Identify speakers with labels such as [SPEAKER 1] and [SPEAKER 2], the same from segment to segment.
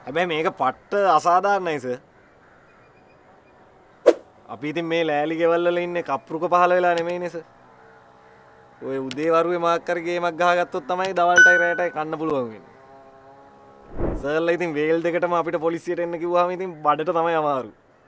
[SPEAKER 1] හැබැයි මේක පට්ට අසාධාරණයි සර්. අපි ඉතින් මේ ලෑලි ගෙවල් වල ඉන්නේ කප්රුක පහල වෙලා නෙමෙයිනේ සර්. ඔය උදේ වරුවේ මාක් කර ගේමක් ගහගත්තොත් තමයි දවල්ටයි රැටයි කන්න පුළුවන් වෙන්නේ. සර්ලා ඉතින් වේල් දෙකටම අපිට පොලිසියට එන්න කිව්වහම ඉතින් බඩට තමයි අමාරු.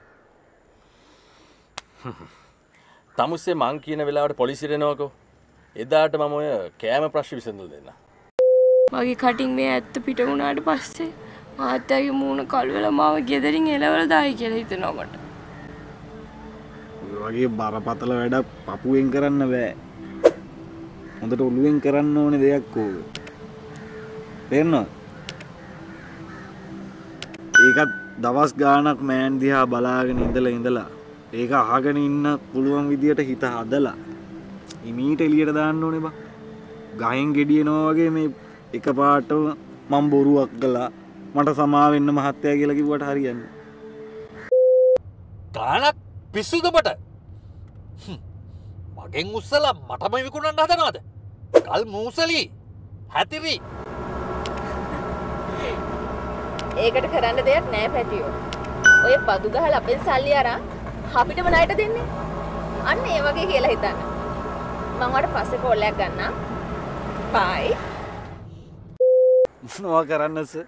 [SPEAKER 2] තමුස්සේ මං කියන වෙලාවට පොලිසියට එනවකෝ. එදාට මම ඔය කෑම ප්‍රශ්න විසඳලා දෙන්න.
[SPEAKER 3] මගේ කටින් මේ ඇත්ත පිට වුණාට පස්සේ මාත්‍යාගේ මූණ කළු වෙලා මාව ගෙදරින් එලවලා දායි කියලා හිතෙනවා මට.
[SPEAKER 1] ඔය වගේ බරපතල වැඩක් පපුවෙන් කරන්න බෑ. හොඳට ඔළුවෙන් කරන්න ඕනේ දෙයක් ඕක. තේරෙනවද? ඒකත් දවස් ගාණක් මෑන් දිහා බලාගෙන ඉඳලා ඒක අහගෙන ඉන්න පුළුවන් විදියට හිත හදලා ඉමීට එළියට දාන්න ඕනේ බං. ගහෙන් ගෙඩියනවා වගේ මේ එකපාරටම මම බොරුවක් කළා මට සමා වෙන්න මහත්තයා කියලා කිව්වට හරියන්නේ.
[SPEAKER 4] ගානක් පිස්සුද මට? මගෙන් උස්සලා මටම විකුණන්න හදනවද? කල් මූසලි හැතිරි.
[SPEAKER 5] ඒකට කරන්න දෙයක් නෑ පැටියෝ. ඔය බදු ගහලා අපෙන් සල්ලි අරන් අපිටම ණයට දෙන්නේ. අන්න ඒ වගේ කියලා හිතන්න. මම වඩ පස්සේ කෝලයක් ගන්නම්. බයි.
[SPEAKER 1] මොනවා කරන්නද සර්?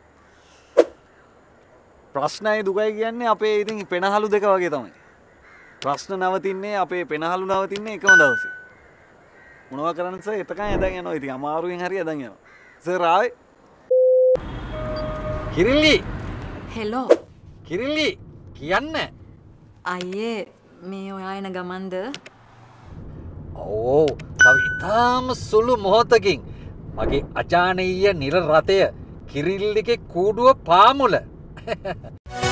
[SPEAKER 1] ප්‍රශ්නයි දුකයි කියන්නේ අපේ ඉතින් පෙනහළු දෙක වගේ තමයි. ප්‍රශ්න නවතින්නේ අපේ පෙනහළු නවතින්නේ එකම දවසේ. මොනවා කරන්නද සර්? එතකන් ඇදන් යනවා. ඉතින් අමාරුවෙන් හරි ඇදන් යනවා. සර් ආවේ.
[SPEAKER 4] කිරිල්ලි
[SPEAKER 6] හෙලෝ
[SPEAKER 4] කිරිල්ලි කියන්න.
[SPEAKER 6] අයියේ මේ ඔයා එන ගමන්ද?
[SPEAKER 4] ඕ තව ඉතාම සුළු මොහොතකින් මගේ අජානීය නිල රථය කිරිල්ලිගේ කූඩුව පාමුල